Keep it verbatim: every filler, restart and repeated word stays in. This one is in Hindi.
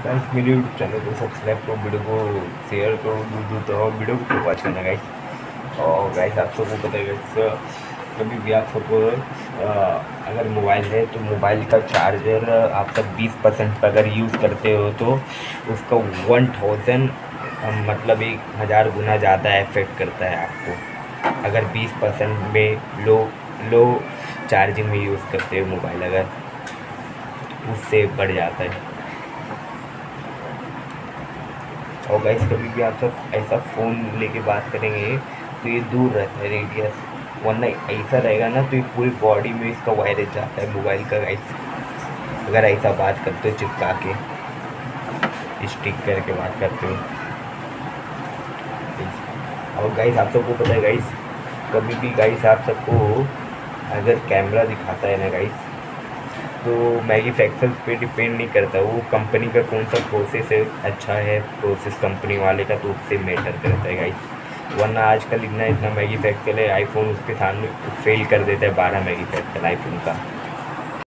गाइस मेरे यूट्यूब चैनल को सब्सक्राइब करो, वीडियो को शेयर करो, दूर दूर तक और वीडियो को वॉच करना गाइस। और गाइस आप सबको पता है गाइस, कभी भी आप सबको अगर मोबाइल है तो मोबाइल का चार्जर आप सब बीस परसेंट पर अगर यूज़ करते हो तो उसका वन थाउजेंड मतलब एक हज़ार गुना ज़्यादा इफेक्ट करता है आपको। अगर बीस परसेंट में लो लो चार्जिंग में यूज़ करते हो मोबाइल, अगर उससे बढ़ जाता है। और गाइस कभी भी आप सब ऐसा फ़ोन लेके बात करेंगे तो ये दूर रहता है रेडियस, वरना ऐसा रहेगा ना तो ये पूरी बॉडी में इसका वायरस जाता है मोबाइल का गाइस। अगर ऐसा बात करते हो चिपका के स्टिक करके बात करते हो। और गाइस आप सबको पता है गाइस, कभी भी गाइस आप सबको अगर कैमरा दिखाता है ना गाइस तो मैन्युफैक्चर पे डिपेंड नहीं करता, वो कंपनी का कौन सा प्रोसेस है अच्छा है प्रोसेस कंपनी वाले का, तो उससे मैटर करता है गाइस। वरना आजकल इतना इतना मैन्युफैक्चर है आईफोन उसके सामने फेल कर देता है, बारह मैन्युफैक्चर आईफोन का।